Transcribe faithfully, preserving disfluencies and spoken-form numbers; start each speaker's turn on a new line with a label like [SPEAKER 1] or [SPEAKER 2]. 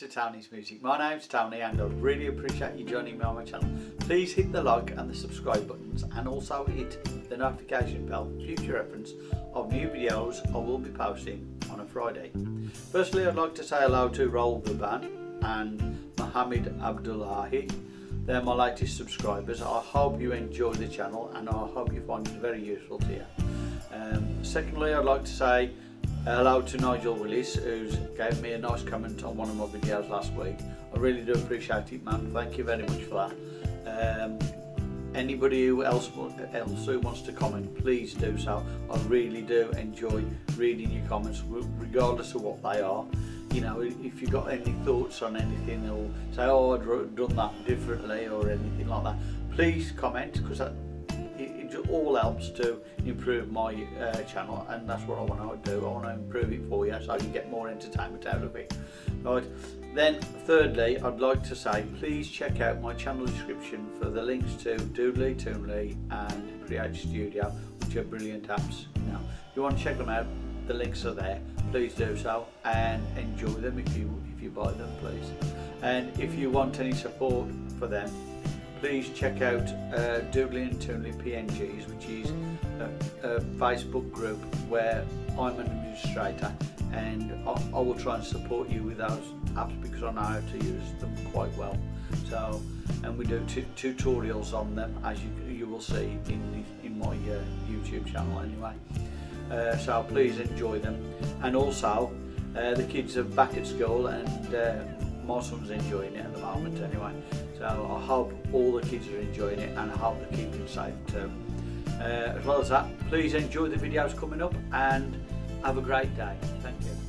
[SPEAKER 1] Tony's Music. My name's Tony and I really appreciate you joining me on my channel. Please hit the like and the subscribe buttons and also hit the notification bell for future reference of new videos I will be posting on a Friday. Firstly, I'd like to say hello to Raul Gaban and Mohammed Abdullahi. They're my latest subscribers. I hope you enjoy the channel and I hope you find it very useful to you. Um, secondly, I'd like to say hello to Nigel Willis, who's gave me a nice comment on one of my videos last week. I really do appreciate it, man. Thank you very much for that. Um, anybody who else, else who wants to comment, please do so. I really do enjoy reading your comments, regardless of what they are. You know, if you've got any thoughts on anything, or say, oh, I'd done that differently, or anything like that, please comment, because that it, it all helps to improve my uh, channel, and that's what I want to do. I want to improve it for you so you get more entertainment out of it. Right. Then thirdly, I'd like to say please check out my channel description for the links to Doodly, Toonly and Create Studio, which are brilliant apps. Now, if you want to check them out, the links are there. Please do so and enjoy them if you if you buy them, please. And if you want any support for them, please check out uh, Doodly and Toonly P N Gs, which is a, a Facebook group where I'm an administrator, and I, I will try and support you with those apps because I know how to use them quite well. So, and we do tutorials on them, as you you will see in the, in my uh, YouTube channel anyway. Uh, so please enjoy them, and also uh, the kids are back at school and uh, my son's enjoying it at the moment anyway, so I hope all the kids are enjoying it and I hope they're keeping safe too. Uh, as well as that, please enjoy the videos coming up and have a great day. Thank you.